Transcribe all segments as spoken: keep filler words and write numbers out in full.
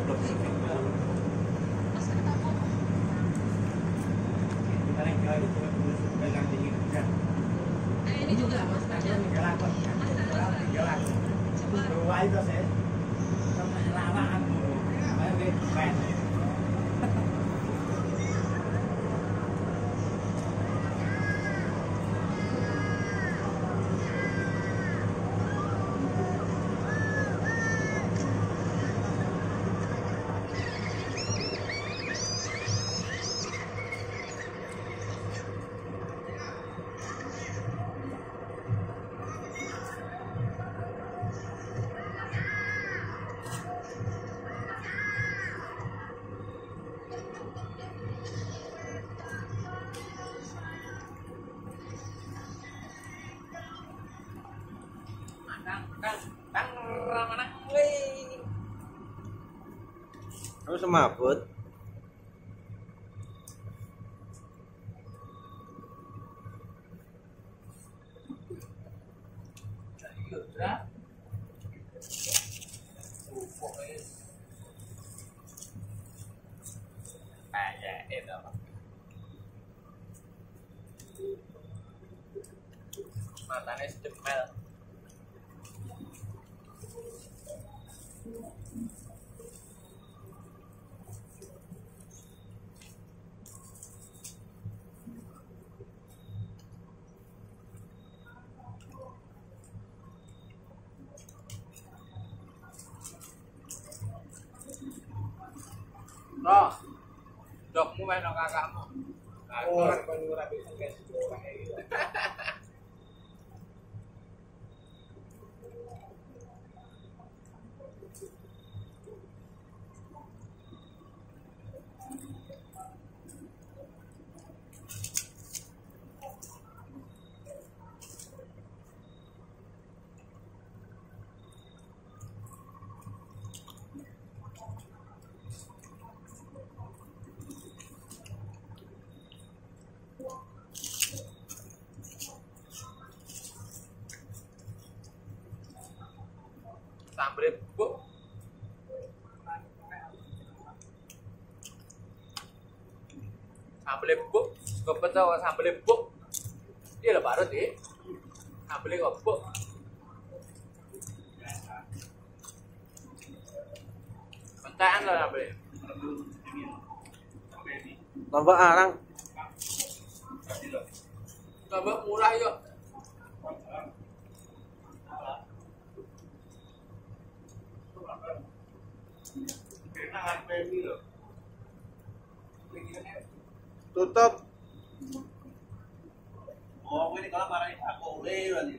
Ini juga mas, ada galak kok. Galak. Berwai terus ya. Sama lamaan. Ayo deh, keren. Kamu semaput. Matanya sedemel. Roh, dokmu main no kakakmu. Orang pengurang bisa kayak seorang itu. Sambel buk. Sambel buk, kepet tau sambel buk. Dia lah baru deh. Sambel kok buk. Mentaan lah sambel. Tambah arang. Tambah murah yuk. Tutup. Oh, ini kalau marahin aku oleh lagi.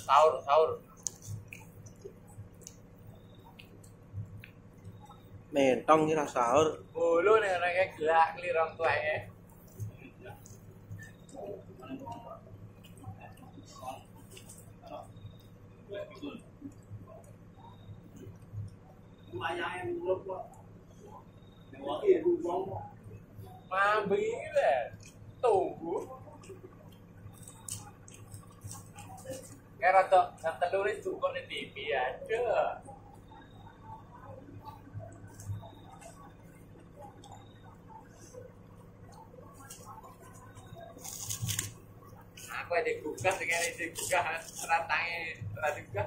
Sahur, sahur. Mentong kira sahur. Bulu nih orangnya gelak kelirong tuanya. Lumayan belum kok. Lagi buang kok. Mambi deh. Tunggu. Kayak rata rata luris tuh kok di T V ada. Aku ada buka dengan ini buka ratangnya rada juga.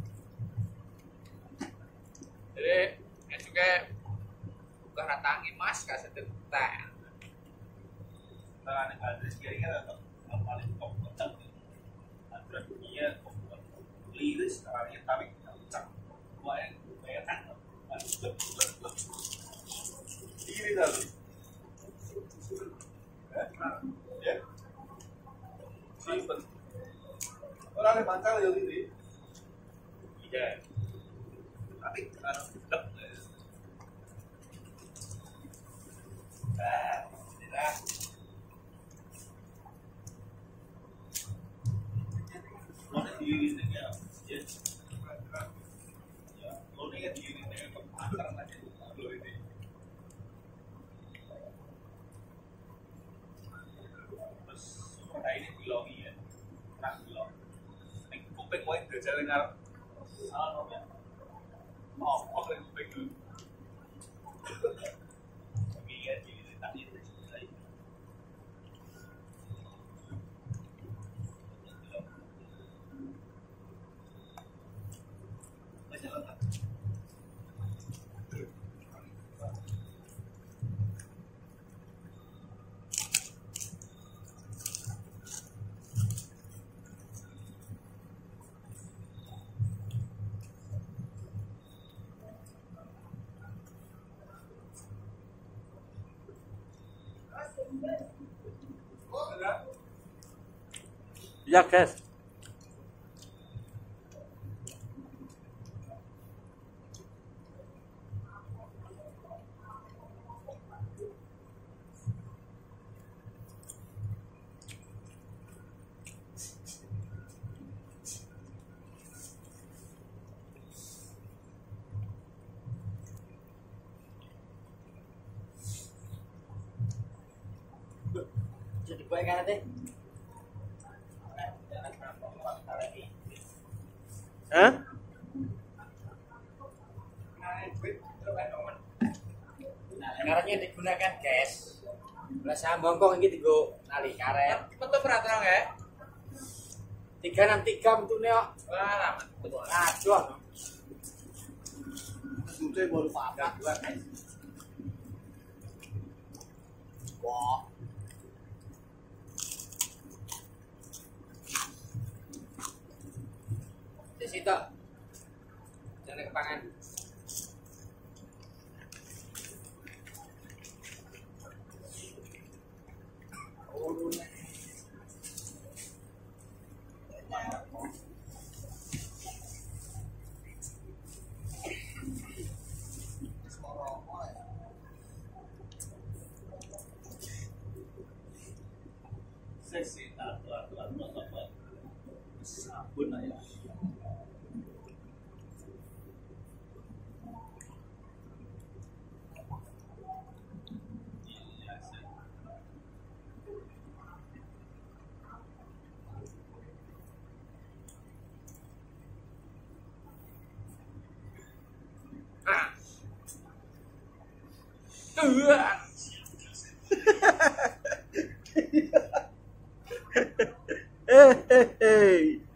Jadi ya juga buka ratangnya mas kasih tentang. Tangan Andres kira-kira atau paling kompeten antara dunia liris caranya tarik kencang gua yang bayangkan ini tadi ya simpen orang yang mancal ya ini iya tapi karena sedap ah tidak Lone diri dengan ya, ya, lone diri dengan kepastian aja, lo ini. Terus kayak ini bilang ya, nak bilang, ini kuping mau itu jadi ngar, salah nomnya, oh, oke kuping dulu. Tapi ya diri tadi itu jadi. Ya guys. Jadi baik kan teh. Hah? Karetnya digunakan guys. Belah sambongkong ini digo nali karet. Betul peraturan ya? Tiga enam tiga bentuknya kok. Wah, lama. Aduh. Sudah baru pakai Dua guys. Wah. Di situ. Jangan kepangan. seksi aturan-aturan protokol sabun aja. Ah. Tuhan. Hehehe.